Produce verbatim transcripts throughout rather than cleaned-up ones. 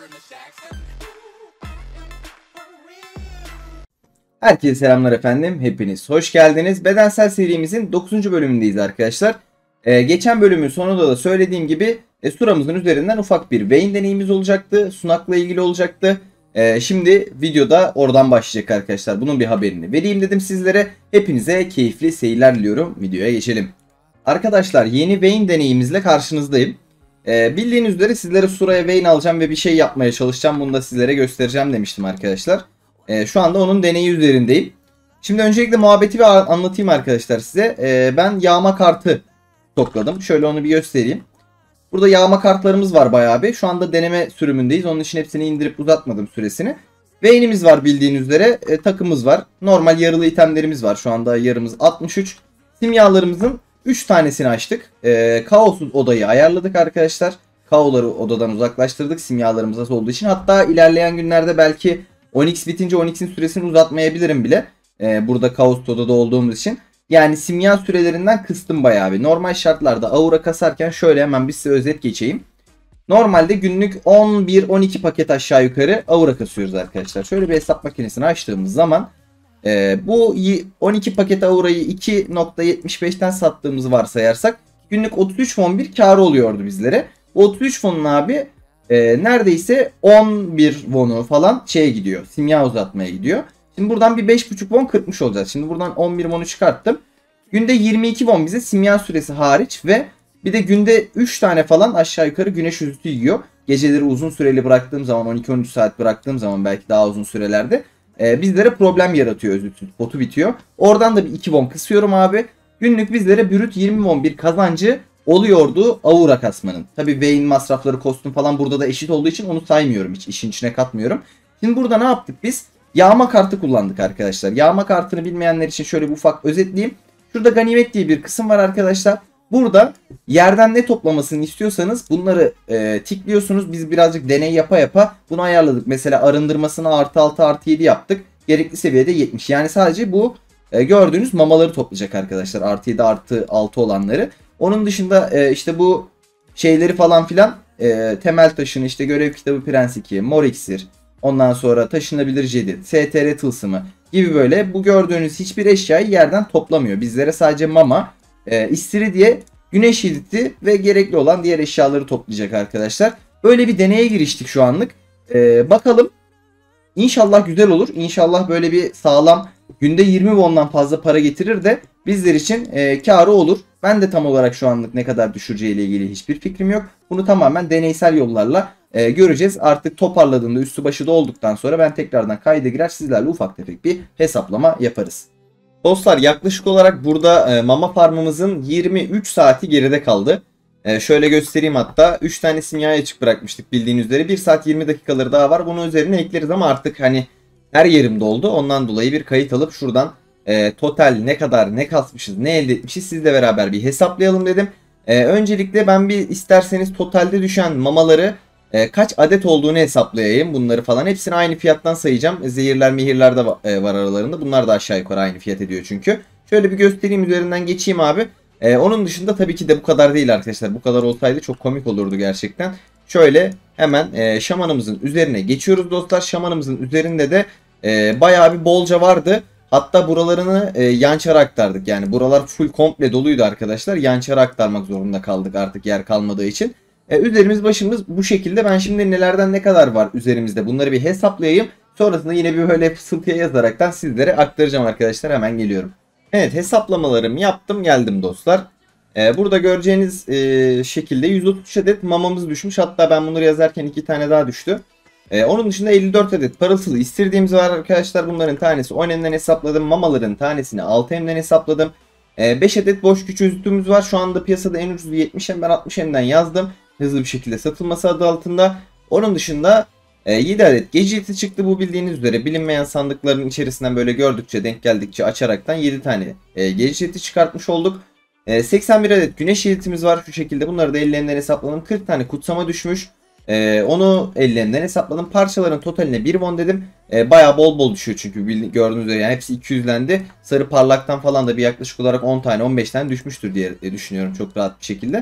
Herkese selamlar efendim. Hepiniz hoş geldiniz. Bedensel serimizin dokuzuncu bölümündeyiz arkadaşlar. Ee, geçen bölümün sonunda da söylediğim gibi e, suramızın üzerinden ufak bir Vayne deneyimiz olacaktı. Sunak'la ilgili olacaktı. Ee, şimdi videoda oradan başlayacak arkadaşlar. Bunun bir haberini vereyim dedim sizlere. Hepinize keyifli seyirler diliyorum. Videoya geçelim. Arkadaşlar yeni Vayne deneyimizle karşınızdayım. Ee, bildiğiniz üzere sizlere suraya Vayne alacağım ve bir şey yapmaya çalışacağım. Bunu da sizlere göstereceğim demiştim arkadaşlar. Ee, şu anda onun deneyi üzerindeyim. Şimdi öncelikle muhabbeti bir anlatayım arkadaşlar size. Ee, ben yağma kartı topladım. Şöyle onu bir göstereyim. Burada yağma kartlarımız var bayağı bir. Şu anda deneme sürümündeyiz. Onun için hepsini indirip uzatmadım süresini. Vayne'imiz var bildiğiniz üzere. E, takımız var. Normal yarılı itemlerimiz var. Şu anda yarımız altmış üç. Simyalarımızın üç tanesini açtık. E, kaosuz odayı ayarladık arkadaşlar. Kaoları odadan uzaklaştırdık simyalarımız az olduğu için. Hatta ilerleyen günlerde belki on x bitince on x'in süresini uzatmayabilirim bile. Ee, burada kaos odada olduğumuz için. Yani simya sürelerinden kıstım bayağı bir. Normal şartlarda aura kasarken şöyle hemen bir size özet geçeyim. Normalde günlük on bir on iki paket aşağı yukarı aura kasıyoruz arkadaşlar. Şöyle bir hesap makinesini açtığımız zaman e, bu on iki paket aurayı iki nokta yetmiş beşten sattığımızı varsayarsak günlük otuz üç fon bir karı oluyordu bizlere. Bu otuz üç fonun abi e, neredeyse on bir wonu falan şeye gidiyor. Simya uzatmaya gidiyor. Şimdi buradan bir beş buçuk won kırpmış olacağız. Şimdi buradan on bir wonu çıkarttım. Günde yirmi iki won bize simya süresi hariç ve bir de günde üç tane falan aşağı yukarı güneş özütü yiyor. Geceleri uzun süreli bıraktığım zaman on iki on üç saat bıraktığım zaman belki daha uzun sürelerde e, bizlere problem yaratıyor özütü. Botu bitiyor. Oradan da bir iki won kısıyorum abi. Günlük bizlere brüt yirmi won bir kazancı oluyordu aura kasmanın. Tabi Vayne masrafları, kostüm falan burada da eşit olduğu için onu saymıyorum, hiç işin içine katmıyorum. Şimdi burada ne yaptık biz? Yağma kartı kullandık arkadaşlar. Yağma kartını bilmeyenler için şöyle bir ufak özetleyeyim. Şurada ganimet diye bir kısım var arkadaşlar. Burada yerden ne toplamasını istiyorsanız bunları e, tikliyorsunuz. Biz birazcık deney yapa yapa bunu ayarladık. Mesela arındırmasını artı altı artı yedi yaptık. Gerekli seviyede yetmiş. Yani sadece bu e, gördüğünüz mamaları toplayacak arkadaşlar. Artı yedi artı altı olanları. Onun dışında e, işte bu şeyleri falan filan e, temel taşını işte görev kitabı prens iki, mor iksir, ondan sonra taşınabilir cedid, S T R tılsımı gibi böyle bu gördüğünüz hiçbir eşyayı yerden toplamıyor. Bizlere sadece mama, e, istiridye, güneş yedidi ve gerekli olan diğer eşyaları toplayacak arkadaşlar. Böyle bir deneye giriştik şu anlık. E, bakalım. İnşallah güzel olur. İnşallah böyle bir sağlam günde yirmi won'dan fazla para getirir de bizler için e, karı olur. Ben de tam olarak şu anlık ne kadar düşüreceği ile ilgili hiçbir fikrim yok. Bunu tamamen deneysel yollarla e, göreceğiz. Artık toparladığında üstü başı da olduktan sonra ben tekrardan kayda girer sizlerle ufak tefek bir hesaplama yaparız. Dostlar yaklaşık olarak burada e, mama farmımızın yirmi üç saati geride kaldı. E, şöyle göstereyim hatta. üç tane simyayı açık bırakmıştık bildiğiniz üzere. bir saat yirmi dakikaları daha var. Bunun üzerine ekleriz ama artık hani her yerim doldu. Ondan dolayı bir kayıt alıp şuradan e, total ne kadar ne kasmışız ne elde etmişiz sizle beraber bir hesaplayalım dedim. E, öncelikle ben bir isterseniz totalde düşen mamaları e, kaç adet olduğunu hesaplayayım. Bunları falan hepsini aynı fiyattan sayacağım. Zehirler mihirler de e, var aralarında. Bunlar da aşağı yukarı aynı fiyat ediyor çünkü. Şöyle bir göstereyim üzerinden geçeyim abi. Ee, onun dışında tabii ki de bu kadar değil arkadaşlar. Bu kadar olsaydı çok komik olurdu gerçekten. Şöyle hemen e, şamanımızın üzerine geçiyoruz dostlar. Şamanımızın üzerinde de e, bayağı bir bolca vardı. Hatta buralarını e, yançara aktardık. Yani buralar full komple doluydu arkadaşlar. Yançara aktarmak zorunda kaldık artık yer kalmadığı için. E, üzerimiz başımız bu şekilde. Ben şimdi nelerden ne kadar var üzerimizde bunları bir hesaplayayım. Sonrasında yine bir böyle fısıltıya yazaraktan sizlere aktaracağım arkadaşlar. Hemen geliyorum. Evet hesaplamalarımı yaptım geldim dostlar. Ee, burada göreceğiniz e, şekilde yüz otuz üç adet mamamız düşmüş. Hatta ben bunları yazarken iki tane daha düştü. Ee, onun dışında elli dört adet parıltılı istirdiğimiz var arkadaşlar. Bunların tanesi on M'den hesapladım. Mamaların tanesini altı M'den hesapladım. Ee, beş adet boş güç özütümüz var. Şu anda piyasada en ucuzu yetmiş M, ben altmış M'den yazdım. Hızlı bir şekilde satılması adı altında. Onun dışında E, yedi adet gece eti çıktı bu bildiğiniz üzere. Bilinmeyen sandıkların içerisinden böyle gördükçe denk geldikçe açaraktan yedi tane e, gece eti çıkartmış olduk. E, seksen bir adet güneş editimiz var şu şekilde. Bunları da ellerimden hesapladım. kırk tane kutsama düşmüş. E, onu ellerimden hesapladım. Parçaların totaline bir won dedim. E, bayağı bol bol düşüyor çünkü gördüğünüz üzere yani hepsi iki yüzlendi. Sarı parlaktan falan da bir yaklaşık olarak on tane on beş tane düşmüştür diye düşünüyorum çok rahat bir şekilde.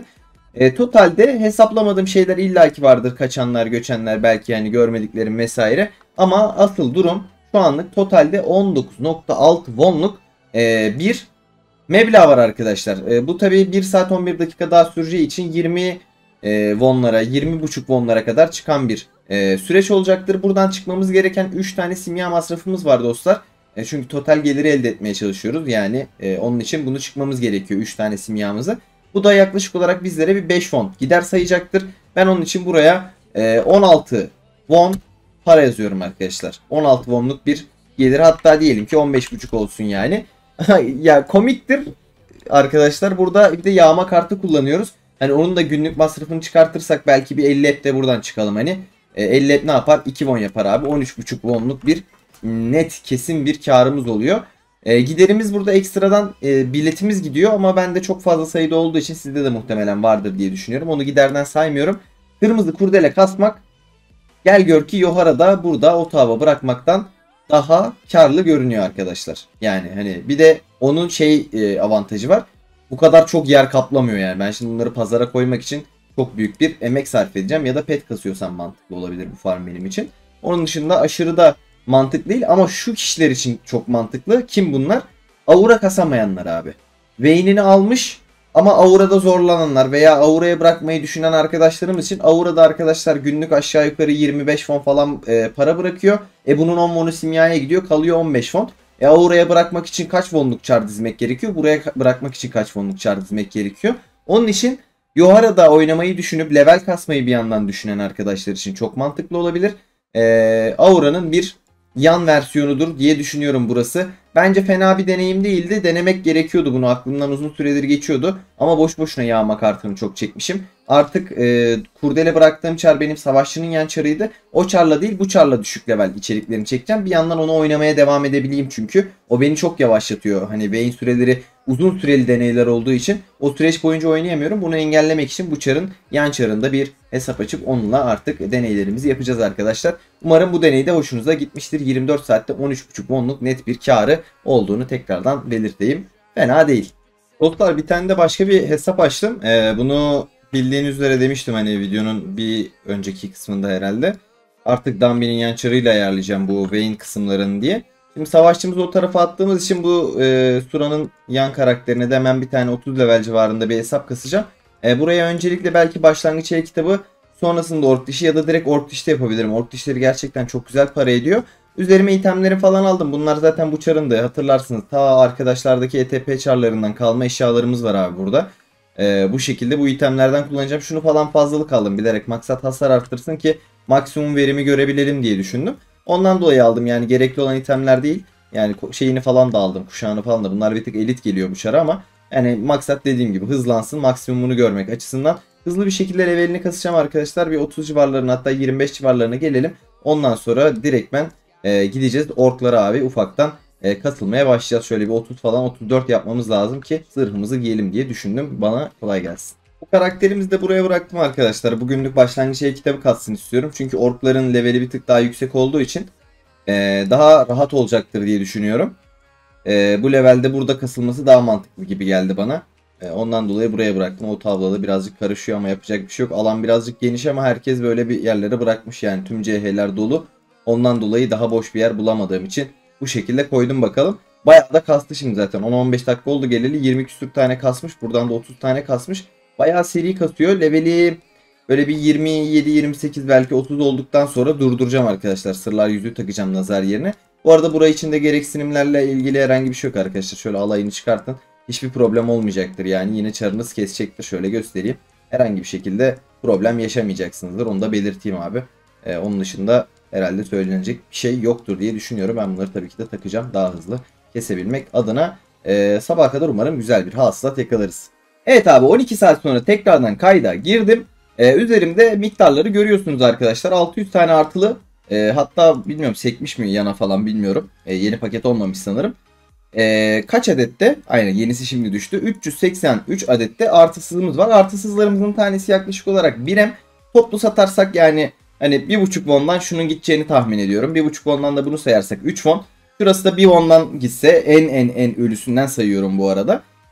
E, totalde hesaplamadığım şeyler illaki vardır. Kaçanlar, göçenler, belki yani görmediklerim vesaire. Ama asıl durum şu anlık totalde on dokuz nokta altı wonluk e, bir meblağ var arkadaşlar. E, bu tabii bir saat on bir dakika daha süreceği için yirmi e, wonlara, yirmi buçuk wonlara kadar çıkan bir e, süreç olacaktır. Buradan çıkmamız gereken üç tane simya masrafımız var dostlar. E, çünkü total geliri elde etmeye çalışıyoruz. Yani e, onun için bunu çıkmamız gerekiyor üç tane simyamızı. Bu da yaklaşık olarak bizlere bir beş won gider sayacaktır. Ben onun için buraya e, on altı won para yazıyorum arkadaşlar. on altı wonluk bir gelir, hatta diyelim ki on beş buçuk olsun yani. Ya komiktir arkadaşlar, burada bir de yağma kartı kullanıyoruz. Hani onun da günlük masrafını çıkartırsak belki bir elli ep de buradan çıkalım hani. E, elli ep ne yapar? iki won yapar abi. on üç buçuk wonluk bir net kesin bir karımız oluyor. E, giderimiz burada ekstradan e, biletimiz gidiyor ama bende çok fazla sayıda olduğu için sizde de muhtemelen vardır diye düşünüyorum. Onu giderden saymıyorum. Kırmızı kurdele kasmak, gel gör ki Yohara'da burada otava bırakmaktan daha karlı görünüyor arkadaşlar. Yani hani bir de onun şey e, avantajı var. Bu kadar çok yer kaplamıyor yani. Ben şimdi bunları pazara koymak için çok büyük bir emek sarf edeceğim. Ya da pet kasıyorsam mantıklı olabilir bu farm benim için. Onun dışında aşırı da mantıklı değil ama şu kişiler için çok mantıklı. Kim bunlar? Aura kasamayanlar abi. Vayne'ini almış ama Aura'da zorlananlar veya Aura'ya bırakmayı düşünen arkadaşlarımız için Aura'da arkadaşlar günlük aşağı yukarı yirmi beş won falan e, para bırakıyor. E bunun on wonu simyaya gidiyor, kalıyor on beş won. E Aura'ya bırakmak için kaç wonluk çar dizmek gerekiyor? Buraya bırakmak için kaç wonluk çar dizmek gerekiyor? Onun için Yohara'da oynamayı düşünüp level kasmayı bir yandan düşünen arkadaşlar için çok mantıklı olabilir. E, Aura'nın bir yan versiyonudur diye düşünüyorum burası. Bence fena bir deneyim değildi. Denemek gerekiyordu bunu. Aklımdan uzun süredir geçiyordu. Ama boş boşuna yağma kartını çok çekmişim. Artık e, kurdele bıraktığım çar benim savaşçının yan çarıydı. O çarla değil bu çarla düşük level içeriklerini çekeceğim. Bir yandan onu oynamaya devam edebileyim çünkü. O beni çok yavaşlatıyor. Hani beyin süreleri uzun süreli deneyler olduğu için o süreç boyunca oynayamıyorum. Bunu engellemek için bu çarın yan çarında bir hesap açıp onunla artık deneylerimizi yapacağız arkadaşlar. Umarım bu deney de hoşunuza gitmiştir. yirmi dört saatte on üç buçuk wonluk net bir karı olduğunu tekrardan belirteyim. Fena değil. Dostlar bir tane de başka bir hesap açtım. Ee, bunu bildiğiniz üzere demiştim hani videonun bir önceki kısmında herhalde. Artık Dambi'nin yan çarıyla ayarlayacağım bu Vayne kısımlarını diye. Şimdi savaşçımızı o tarafa attığımız için bu e, Sura'nın yan karakterine de hemen bir tane otuz level civarında bir hesap kasacağım. E, buraya öncelikle belki başlangıç el kitabı, sonrasında ork dişi ya da direkt ork dişi de yapabilirim. Ork dişleri gerçekten çok güzel para ediyor. Üzerime itemleri falan aldım. Bunlar zaten bu çarın da hatırlarsınız. Ta arkadaşlardaki E T P çarlarından kalma eşyalarımız var abi burada. Ee, bu şekilde bu itemlerden kullanacağım. Şunu falan fazlalık aldım bilerek. Maksat hasar arttırsın ki maksimum verimi görebilelim diye düşündüm. Ondan dolayı aldım yani, gerekli olan itemler değil. Yani şeyini falan da aldım. Kuşağını falan da. Bunlar bir tık elit geliyor bu çara ama yani maksat dediğim gibi hızlansın. Maksimumunu görmek açısından. Hızlı bir şekilde levelini kasacağım arkadaşlar. Bir otuz civarlarına, hatta yirmi beş civarlarına gelelim. Ondan sonra direktmen e, gideceğiz. Orklara abi ufaktan e, katılmaya başlayacağız. Şöyle bir otuz falan otuz dört yapmamız lazım ki zırhımızı giyelim diye düşündüm. Bana kolay gelsin. Bu karakterimizi de buraya bıraktım arkadaşlar. Bugünlük başlangıç el kitabı katsın istiyorum. Çünkü orkların leveli bir tık daha yüksek olduğu için e, daha rahat olacaktır diye düşünüyorum. E, bu levelde burada kasılması daha mantıklı gibi geldi bana. E, ondan dolayı buraya bıraktım. O tavlalı birazcık karışıyor ama yapacak bir şey yok. Alan birazcık geniş ama herkes böyle bir yerlere bırakmış yani. Tüm C H'ler dolu. Ondan dolayı daha boş bir yer bulamadığım için bu şekilde koydum bakalım. Bayağı da kastı şimdi zaten. on on beş dakika oldu geleli. yirmi küsür tane kasmış. Buradan da otuz tane kasmış. Bayağı seri kasıyor. Leveli böyle bir yirmi yedi yirmi sekiz belki otuz olduktan sonra durduracağım arkadaşlar. Sırlar yüzüğü takacağım nazar yerine. Bu arada burayı içinde gereksinimlerle ilgili herhangi bir şey yok arkadaşlar. Şöyle alayını çıkartın. Hiçbir problem olmayacaktır yani. Yine çarınız kesecektir. Şöyle göstereyim. Herhangi bir şekilde problem yaşamayacaksınızdır. Onu da belirteyim abi. Ee, onun dışında herhalde söylenecek bir şey yoktur diye düşünüyorum. Ben bunları tabii ki de takacağım. Daha hızlı kesebilmek adına. Ee, sabaha kadar umarım güzel bir hasılat yakalarız. Evet abi, on iki saat sonra tekrardan kayda girdim. Ee, üzerimde miktarları görüyorsunuz arkadaşlar. altı yüz tane artılı. Ee, hatta bilmiyorum sekmiş mi yana falan bilmiyorum. Ee, yeni paket olmamış sanırım. Ee, kaç adette? Aynen, yenisi şimdi düştü. üç yüz seksen üç adette artısızımız var. Artısızlarımızın tanesi yaklaşık olarak bir em. Toplu satarsak yani hani bir buçuk won'dan şunun gideceğini tahmin ediyorum. bir buçuk won'dan da bunu sayarsak üç won. Şurası da bir won'dan gitse en en en ölüsünden sayıyorum bu arada.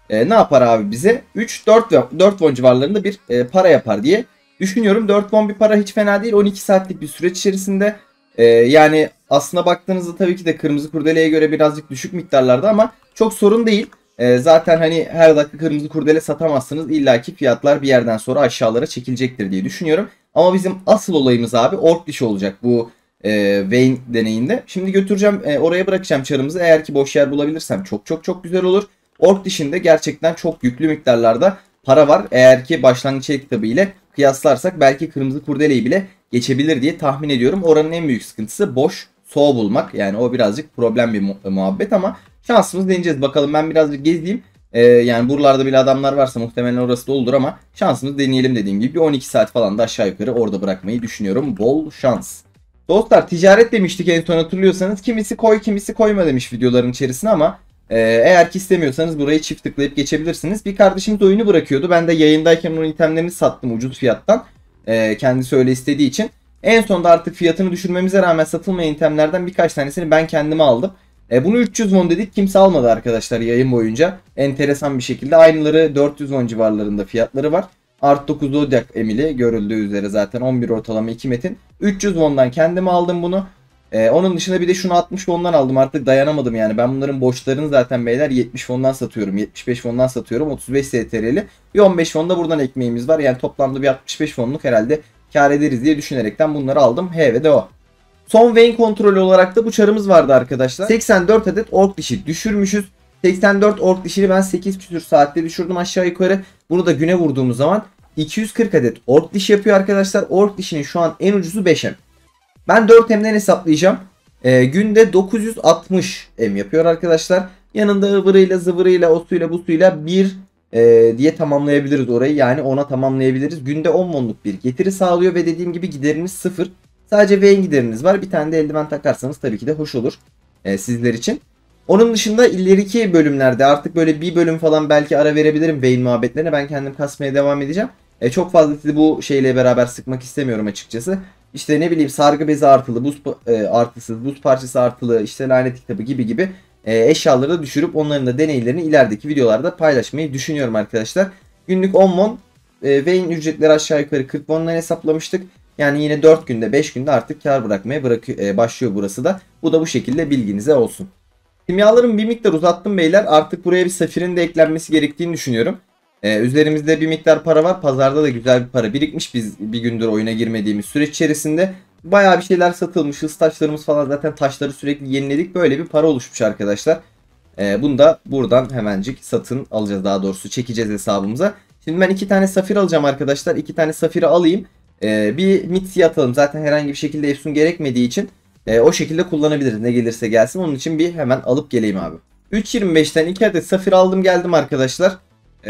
e, ne yapar abi bize? üç dört dört won civarlarında bir e, para yapar diye düşünüyorum. dört won bir para hiç fena değil. on iki saatlik bir süreç içerisinde. E, yani aslına baktığınızda tabii ki de kırmızı kurdeleye göre birazcık düşük miktarlarda ama çok sorun değil. E, zaten hani her dakika kırmızı kurdele satamazsınız. İlla ki fiyatlar bir yerden sonra aşağılara çekilecektir diye düşünüyorum. Ama bizim asıl olayımız abi ork dişi olacak bu e, Vayne deneyinde. Şimdi götüreceğim e, oraya bırakacağım çarımızı. Eğer ki boş yer bulabilirsem çok çok çok güzel olur. Ork dişinde gerçekten çok yüklü miktarlarda para var. Eğer ki başlangıç el kitabı ile kıyaslarsak belki kırmızı kurdeleyi bile geçebilir diye tahmin ediyorum. Oranın en büyük sıkıntısı boş soğ bulmak. Yani o birazcık problem bir mu- muhabbet ama şansımız deneyeceğiz. Bakalım ben birazcık gezeyim. Ee, yani buralarda bile adamlar varsa muhtemelen orası da olur ama şansımız deneyelim dediğim gibi. Bir on iki saat falan da aşağı yukarı orada bırakmayı düşünüyorum. Bol şans. Dostlar ticaret demiştik en son hatırlıyorsanız. Kimisi koy kimisi koyma demiş videoların içerisine ama e, eğer ki istemiyorsanız burayı çift tıklayıp geçebilirsiniz. Bir kardeşimiz oyunu bırakıyordu. Ben de yayındayken onun itemlerini sattım ucuz fiyattan. E, kendisi öyle istediği için. En sonunda artık fiyatını düşürmemize rağmen satılmayan itemlerden birkaç tanesini ben kendime aldım. E, bunu üç yüz won dedik. Kimse almadı arkadaşlar yayın boyunca. Enteresan bir şekilde. Aynıları dört yüz won civarlarında fiyatları var. Art dokuz Zodiac Emily görüldüğü üzere zaten on bir ortalama iki metin. üç yüz won'dan kendime aldım bunu. Ee, onun dışında bir de şunu altmış won'dan aldım. Artık dayanamadım yani. Ben bunların boşlarını zaten beyler yetmiş won'dan satıyorum. yetmiş beş won'dan satıyorum. otuz beş S T R'li. Bir on beş won da buradan ekmeğimiz var. Yani toplamda bir altmış beş won'luk herhalde kar ederiz diye düşünerekten bunları aldım. He ve de o. Son Vayne kontrolü olarak da bu çarımız vardı arkadaşlar. seksen dört adet ork dişi düşürmüşüz. seksen dört ork dişini ben sekiz küsür saatte düşürdüm aşağı yukarı. Bunu da güne vurduğumuz zaman iki yüz kırk adet ork dişi yapıyor arkadaşlar. Ork dişinin şu an en ucuzu beş M. Ben dört M'den hesaplayacağım. Ee, günde dokuz yüz altmış M yapıyor arkadaşlar. Yanında ıvırıyla zıvırıyla osuyla busuyla bir e, diye tamamlayabiliriz orayı. Yani ona tamamlayabiliriz. Günde on wonluk bir getiri sağlıyor ve dediğim gibi gideriniz sıfır. Sadece Vayne gideriniz var. Bir tane de eldiven takarsanız tabii ki de hoş olur e, sizler için. Onun dışında ileriki bölümlerde artık böyle bir bölüm falan belki ara verebilirim Vayne muhabbetlerine. Ben kendim kasmaya devam edeceğim. E, çok fazla sizi bu şeyle beraber sıkmak istemiyorum açıkçası. İşte ne bileyim sargı bezi artılı, buz e, artısız, buz parçası artılı, işte lanet kitabı gibi gibi e, eşyaları da düşürüp onların da deneylerini ilerideki videolarda paylaşmayı düşünüyorum arkadaşlar. Günlük on won e, Vayne ücretleri aşağı yukarı kırk won'dan hesaplamıştık. Yani yine dört günde beş günde artık kar bırakmaya bırakıyor, e, başlıyor burası da. Bu da bu şekilde bilginize olsun. Kimyalarımı bir miktar uzattım beyler. Artık buraya bir safirin de eklenmesi gerektiğini düşünüyorum. Ee, üzerimizde bir miktar para var. Pazarda da güzel bir para birikmiş. Biz bir gündür oyuna girmediğimiz süreç içerisinde. Bayağı bir şeyler satılmış. Hız taşlarımız falan zaten taşları sürekli yeniledik. Böyle bir para oluşmuş arkadaşlar. Ee, bunu da buradan hemencik satın alacağız. Daha doğrusu çekeceğiz hesabımıza. Şimdi ben iki tane safir alacağım arkadaşlar. İki tane safiri alayım. Ee, bir mitsi atalım. Zaten herhangi bir şekilde efsun gerekmediği için e, o şekilde kullanabiliriz. Ne gelirse gelsin. Onun için bir hemen alıp geleyim abi. üç yirmi beşten iki adet safir aldım geldim arkadaşlar.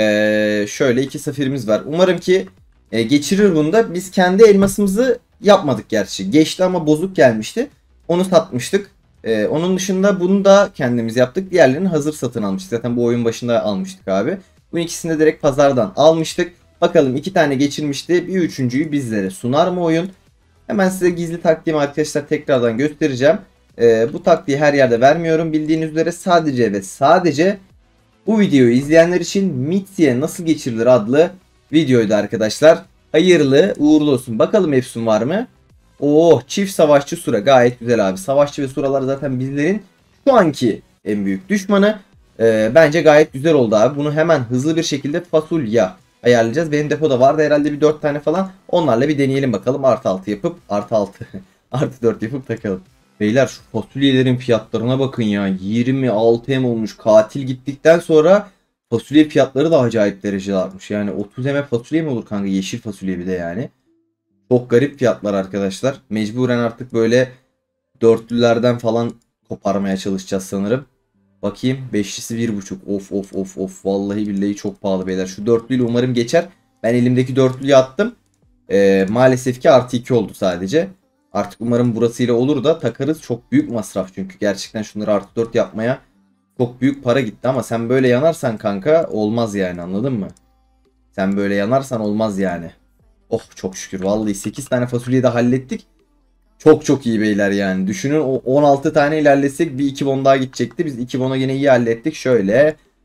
Ee, şöyle iki safirimiz var. Umarım ki e, geçirir bunu da. Biz kendi elmasımızı yapmadık gerçi. Geçti ama bozuk gelmişti. Onu satmıştık. Ee, onun dışında bunu da kendimiz yaptık. Diğerlerini hazır satın almıştık. Zaten bu oyun başında almıştık abi. Bu ikisini de direkt pazardan almıştık. Bakalım iki tane geçirmişti. Bir üçüncüyü bizlere sunar mı oyun? Hemen size gizli taktiğimi arkadaşlar tekrardan göstereceğim. Ee, bu taktiği her yerde vermiyorum. Bildiğiniz üzere sadece ve sadece bu videoyu izleyenler için Mitsi'ye nasıl geçirilir adlı videoydu arkadaşlar. Hayırlı uğurlu olsun. Bakalım Efsun var mı? Oh, çift savaşçı sura gayet güzel abi. Savaşçı ve suralar zaten bizlerin şu anki en büyük düşmanı. Ee, bence gayet güzel oldu abi. Bunu hemen hızlı bir şekilde fasulya ayarlayacağız. Benim depoda vardı herhalde bir dört tane falan. Onlarla bir deneyelim bakalım. Artı altı yapıp artı altı artı dört yapıp takalım. Beyler şu fasulyelerin fiyatlarına bakın ya. yirmi altı M olmuş. Katil gittikten sonra fasulye fiyatları da acayip derecede artmış. Yani otuz M fasulye mi olur kanka? Yeşil fasulye bir de yani. Çok garip fiyatlar arkadaşlar. Mecburen artık böyle dörtlülerden falan koparmaya çalışacağız sanırım. Bakayım. Beşlisi bir buçuk. Of of of of. Vallahi billahi çok pahalı beyler. Şu dörtlüyle umarım geçer. Ben elimdeki dörtlüyü attım. Ee, maalesef ki artı iki oldu sadece. Artık umarım burasıyla olur da takarız. Çok büyük masraf çünkü. Gerçekten şunları artı dört yapmaya çok büyük para gitti. Ama sen böyle yanarsan kanka olmaz yani, anladın mı? Sen böyle yanarsan olmaz yani. Oh çok şükür. Vallahi sekiz tane fasulyeyi de hallettik. Çok çok iyi beyler yani. Düşünün o on altı tane ilerlesek bir iki bon daha gidecekti. Biz iki bonu yine iyi hallettik. Şöyle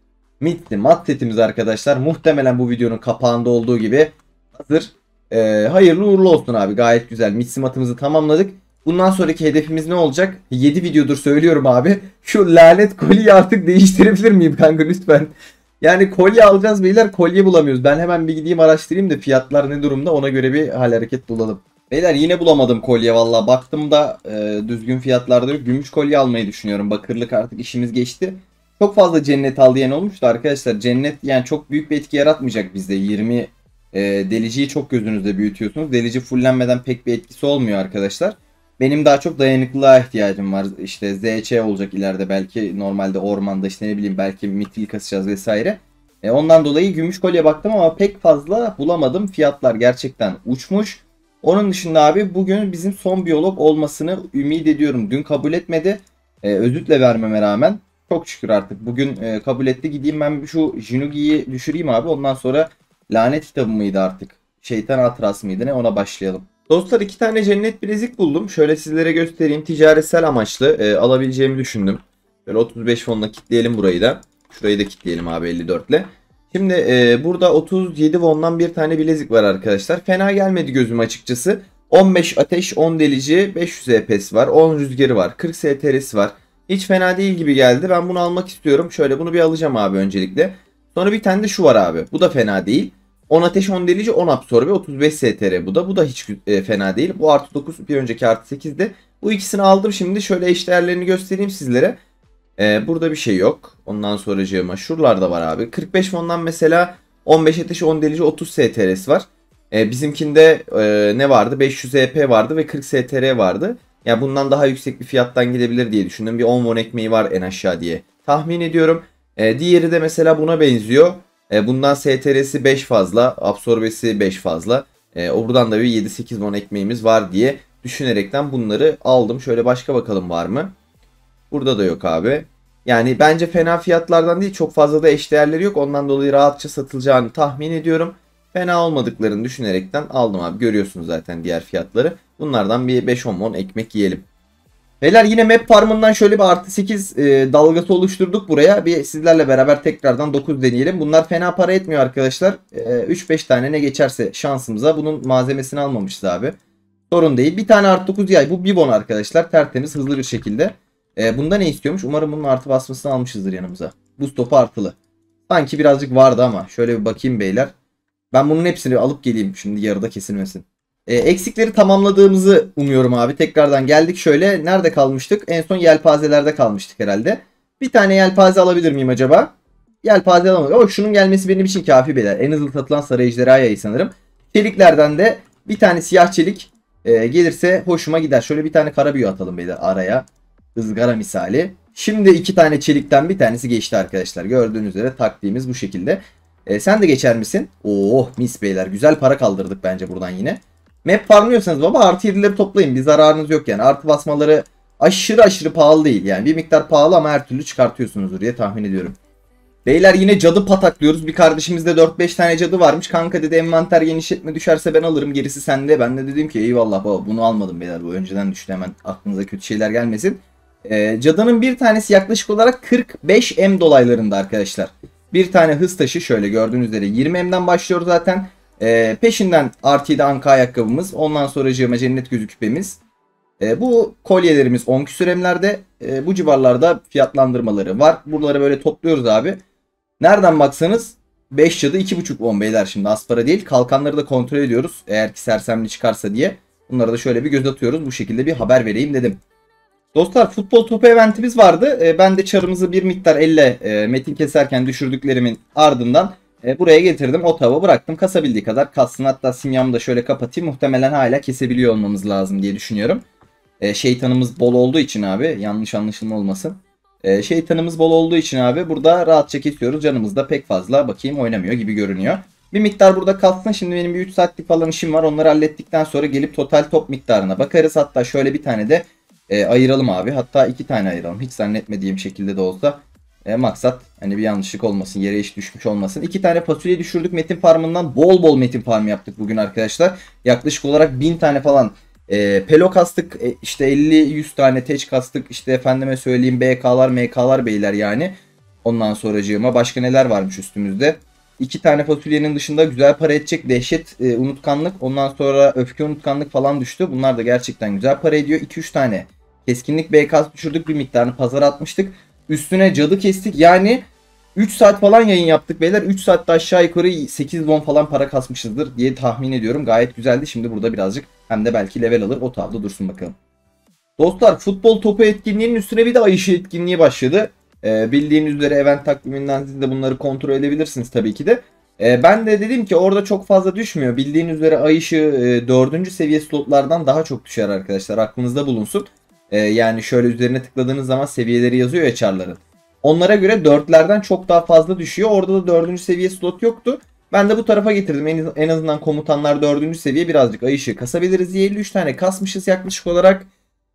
Mitli mat setimiz arkadaşlar. Muhtemelen bu videonun kapağında olduğu gibi hazır. Ee, hayırlı uğurlu olsun abi. Gayet güzel. Mitli matımızı tamamladık. Bundan sonraki hedefimiz ne olacak? yedi videodur söylüyorum abi. Şu lanet kolyeyi artık değiştirebilir miyim kanka lütfen? Yani kolye alacağız beyler, kolye bulamıyoruz. Ben hemen bir gideyim araştırayım da fiyatlar ne durumda, ona göre bir hal hareket bulalım. Beyler yine bulamadım kolye valla. Baktım da e, düzgün fiyatlarda yok. Gümüş kolye almayı düşünüyorum. Bakırlık artık işimiz geçti. Çok fazla cennet al diyen olmuştu arkadaşlar. Cennet yani çok büyük bir etki yaratmayacak bizde. yirmi e, deliciyi çok gözünüzde büyütüyorsunuz. Delici fullenmeden pek bir etkisi olmuyor arkadaşlar. Benim daha çok dayanıklılığa ihtiyacım var. İşte Z Ç olacak ileride, belki normalde ormanda işte ne bileyim belki mitil kasacağız vesaire. E, ondan dolayı gümüş kolye baktım ama pek fazla bulamadım. Fiyatlar gerçekten uçmuş. Onun dışında abi bugün bizim son biyolog olmasını ümit ediyorum. Dün kabul etmedi. E, özütle vermeme rağmen. Çok şükür artık bugün e, kabul etti. Gideyim ben şu Jinugi'yi düşüreyim abi. Ondan sonra lanet kitabı mıydı artık? Şeytan hatırası mıydı ne, ona başlayalım. Dostlar iki tane cennet bilezik buldum. Şöyle sizlere göstereyim. Ticaretsel amaçlı e, alabileceğimi düşündüm. Böyle otuz beş fonla kilitleyelim burayı da. Şurayı da kilitleyelim abi elli dört ile. Şimdi e, burada otuz yedi won'dan bir tane bilezik var arkadaşlar. Fena gelmedi gözüme açıkçası. on beş ateş, on delici, beş yüz E P S var, on rüzgarı var, kırk S T R'si var. Hiç fena değil gibi geldi. Ben bunu almak istiyorum. Şöyle bunu bir alacağım abi öncelikle. Sonra bir tane de şu var abi. Bu da fena değil. on ateş, on delici, on absorbe, otuz beş S T R bu da. Bu da hiç e, fena değil. Bu artı dokuz, bir önceki artı sekizdi. Bu ikisini aldım şimdi. Şöyle eşdeğerlerini göstereyim sizlere. Ee, burada bir şey yok. Ondan sonracığıma şuralarda var abi. kırk beş fondan mesela on beş ateş, on delici, otuz S T R'si var. Ee, bizimkinde e, ne vardı? beş yüz E P vardı ve kırk S T R vardı. Yani bundan daha yüksek bir fiyattan gidebilir diye düşündüm. Bir on won ekmeği var en aşağı diye tahmin ediyorum. Ee, diğeri de mesela buna benziyor. Ee, bundan S T R'si beş fazla. Absorbesi beş fazla. Ee, o buradan da bir yedi sekiz won ekmeğimiz var diye düşünerekten bunları aldım. Şöyle başka bakalım var mı? Burada da yok abi. Yani bence fena fiyatlardan değil, çok fazla da eşdeğerleri yok. Ondan dolayı rahatça satılacağını tahmin ediyorum. Fena olmadıklarını düşünerekten aldım abi. Görüyorsunuz zaten diğer fiyatları. Bunlardan bir beş on won ekmek yiyelim. Beyler yine map farmından şöyle bir artı sekiz e, dalgası oluşturduk buraya. Bir sizlerle beraber tekrardan dokuz deneyelim. Bunlar fena para etmiyor arkadaşlar. E, üç beş tane ne geçerse şansımıza. Bunun malzemesini almamışız abi. Sorun değil. Bir tane artı dokuz yay. Bu bir bon arkadaşlar. Tertemiz, hızlı bir şekilde. E, bunda ne istiyormuş? Umarım bunun artı basmasını almışızdır yanımıza. Buz topu artılı. Sanki birazcık vardı ama. Şöyle bir bakayım beyler. Ben bunun hepsini alıp geleyim. Şimdi yarıda kesilmesin. E, eksikleri tamamladığımızı umuyorum abi. Tekrardan geldik şöyle. Nerede kalmıştık? En son yelpazelerde kalmıştık herhalde. Bir tane yelpaze alabilir miyim acaba? Yelpaze alamadım. Ama şunun gelmesi benim için kafi beyler. En hızlı satılan sarı ejderha yayı sanırım. Çeliklerden de bir tane siyah çelik e, gelirse hoşuma gider. Şöyle bir tane kara büyü atalım beyler araya. Izgara misali. Şimdi iki tane çelikten bir tanesi geçti arkadaşlar. Gördüğünüz üzere taktiğimiz bu şekilde. E, sen de geçer misin? Oh mis beyler. Güzel para kaldırdık bence buradan yine. Map farmlıyorsanız baba artı yedileri toplayın. Bir zararınız yok yani. Artı basmaları aşırı aşırı pahalı değil. Yani bir miktar pahalı ama her türlü çıkartıyorsunuzdur diye tahmin ediyorum. Beyler yine cadı pataklıyoruz. Bir kardeşimizde dört beş tane cadı varmış. Kanka dedi envanter genişletme düşerse ben alırım. Gerisi sende. Ben de dedim ki eyvallah baba bunu almadım beyler. Bu önceden düştü, hemen aklınıza kötü şeyler gelmesin. Ee, cadının bir tanesi yaklaşık olarak kırk beş M dolaylarında arkadaşlar. Bir tane hız taşı şöyle gördüğünüz üzere yirmi M'den başlıyor zaten. Ee, peşinden artı yedi anka ayakkabımız. Ondan sonra cığıma cennet gözü küpemiz. Ee, bu kolyelerimiz on küsür M'lerde. Ee, bu civarlarda fiyatlandırmaları var. Buraları böyle topluyoruz abi. Nereden baksanız beş cadı iki buçuk won beyler, şimdi az para değil. Kalkanları da kontrol ediyoruz. Eğer ki sersemli çıkarsa diye. Bunlara da şöyle bir göz atıyoruz. Bu şekilde bir haber vereyim dedim. Dostlar futbol topu eventimiz vardı. E, ben de çarımızı bir miktar elle e, metin keserken düşürdüklerimin ardından e, buraya getirdim. O tava bıraktım. Kasabildiği kadar kassın. Hatta simyamı da şöyle kapatayım. Muhtemelen hala kesebiliyor olmamız lazım diye düşünüyorum. E, şeytanımız bol olduğu için abi. Yanlış anlaşılma olmasın. E, şeytanımız bol olduğu için abi burada rahatça kesiyoruz. Canımız da pek fazla bakayım oynamıyor gibi görünüyor. Bir miktar burada kalsın. Şimdi benim bir üç saatlik falan işim var. Onları hallettikten sonra gelip total top miktarına bakarız. Hatta şöyle bir tane de E, ayıralım abi. Hatta iki tane ayıralım. Hiç zannetmediğim şekilde de olsa. E, maksat hani bir yanlışlık olmasın. Yere hiç düşmüş olmasın. İki tane fasulye düşürdük metin farmından. Bol bol metin farmı yaptık bugün arkadaşlar. Yaklaşık olarak bin tane falan. E, pelo kastık. E, işte elli yüz tane teç kastık. İşte efendime söyleyeyim B K'lar M K'lar beyler yani. Ondan sonracığıma başka neler varmış üstümüzde. İki tane fasulyenin dışında güzel para edecek dehşet e, unutkanlık. Ondan sonra öfke unutkanlık falan düştü. Bunlar da gerçekten güzel para ediyor. iki üç tane keskinlik B K'sı düşürdük. Bir miktarını pazara atmıştık. Üstüne cadı kestik. Yani üç saat falan yayın yaptık beyler. üç saatte aşağı yukarı sekiz on falan para kasmışızdır diye tahmin ediyorum. Gayet güzeldi. Şimdi burada birazcık hem de belki level alır. O tavda dursun bakalım. Dostlar, futbol topu etkinliğinin üstüne bir de ay ışığı etkinliği başladı. Ee, bildiğiniz üzere event takviminden siz de bunları kontrol edebilirsiniz tabii ki de. Ee, ben de dedim ki orada çok fazla düşmüyor. Bildiğiniz üzere ay ışığı e, dördüncü seviye slotlardan daha çok düşer arkadaşlar. Aklınızda bulunsun. Ee, yani şöyle üzerine tıkladığınız zaman seviyeleri yazıyor ya çarların. Onlara göre dörtlerden çok daha fazla düşüyor. Orada da dördüncü seviye slot yoktu. Ben de bu tarafa getirdim. En, en azından komutanlar dördüncü seviye birazcık ay ışığı kasabiliriz diye elli üç tane kasmışız yaklaşık olarak.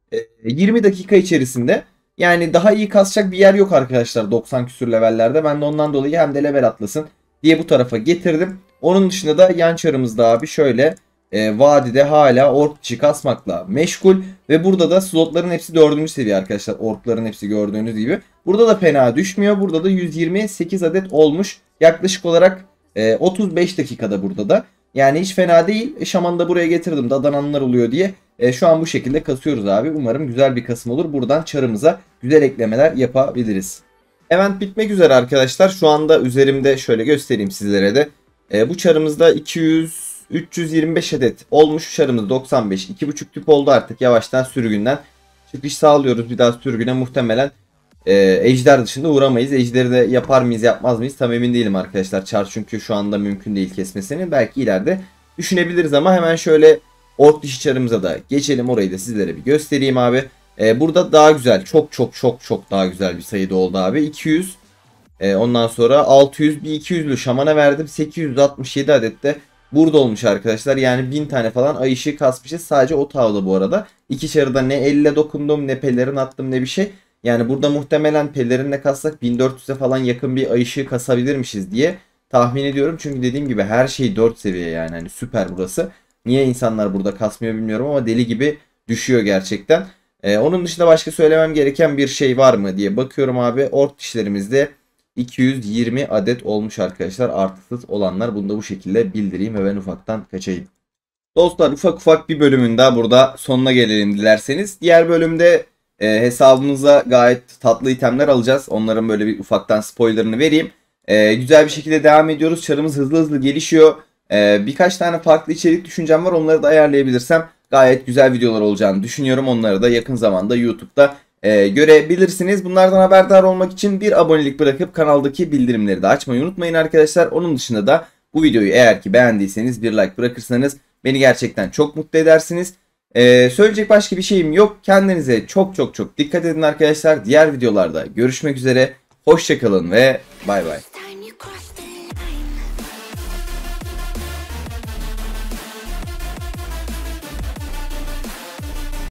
yirmi dakika içerisinde. Yani daha iyi kasacak bir yer yok arkadaşlar doksan küsür levellerde. Ben de ondan dolayı hem de level atlasın diye bu tarafa getirdim. Onun dışında da yan çarımızda abi şöyle e, vadide hala ork dışı kasmakla meşgul. Ve burada da slotların hepsi dördüncü seviye arkadaşlar. Orkların hepsi gördüğünüz gibi. Burada da fena düşmüyor. Burada da yüz yirmi sekiz adet olmuş. Yaklaşık olarak e, otuz beş dakikada burada da. Yani hiç fena değil. E, şamanı da buraya getirdim. Dadananlar oluyor diye. E, şu an bu şekilde kasıyoruz abi. Umarım güzel bir kasım olur. Buradan çarımıza güzel eklemeler yapabiliriz. Event bitmek üzere arkadaşlar. Şu anda üzerimde şöyle göstereyim sizlere de. E, bu çarımızda iki yüz üç yüz yirmi beş adet olmuş. Çarımız doksan beş. iki buçuk tüp oldu artık. Yavaştan sürgünden çıkış sağlıyoruz. Bir daha sürgüne muhtemelen e, ejder dışında uğramayız. Ejderi de yapar mıyız yapmaz mıyız tam emin değilim arkadaşlar. Çar çünkü şu anda mümkün değil kesmesini. Belki ileride düşünebiliriz ama hemen şöyle ork dişi çarımıza da geçelim. Orayı da sizlere bir göstereyim abi. Ee, burada daha güzel. Çok çok çok çok daha güzel bir sayıda oldu abi. iki yüz. Ee, ondan sonra altı yüz. Bir iki yüzlü şamana verdim. sekiz yüz altmış yedi adet de burada olmuş arkadaşlar. Yani bin tane falan ay ışığı kasmışız. Sadece o tavla bu arada. İki çarıda ne elle dokundum ne pelerin attım ne bir şey. Yani burada muhtemelen pelerinle kassak bin dört yüze falan yakın bir ay ışığı kasabilirmişiz diye tahmin ediyorum. Çünkü dediğim gibi her şey dört seviye yani. Hani süper burası. Niye insanlar burada kasmıyor bilmiyorum ama deli gibi düşüyor gerçekten. Ee, onun dışında başka söylemem gereken bir şey var mı diye bakıyorum abi. Ork dişlerimizde iki yüz yirmi adet olmuş arkadaşlar. Artısız olanlar, bunu da bu şekilde bildireyim ve ben ufaktan kaçayım. Dostlar, ufak ufak bir bölümün daha burada sonuna gelelim dilerseniz. Diğer bölümde e, hesabımıza gayet tatlı itemler alacağız. Onların böyle bir ufaktan spoilerını vereyim. E, güzel bir şekilde devam ediyoruz. Çarımız hızlı hızlı gelişiyor. Ee, birkaç tane farklı içerik düşüncem var. Onları da ayarlayabilirsem gayet güzel videolar olacağını düşünüyorum. Onları da yakın zamanda YouTube'da e, görebilirsiniz. Bunlardan haberdar olmak için bir abonelik bırakıp kanaldaki bildirimleri de açmayı unutmayın arkadaşlar. Onun dışında da bu videoyu eğer ki beğendiyseniz bir like bırakırsanız beni gerçekten çok mutlu edersiniz. Ee, söyleyecek başka bir şeyim yok. Kendinize çok çok çok dikkat edin arkadaşlar. Diğer videolarda görüşmek üzere. Hoşça kalın ve bay bay.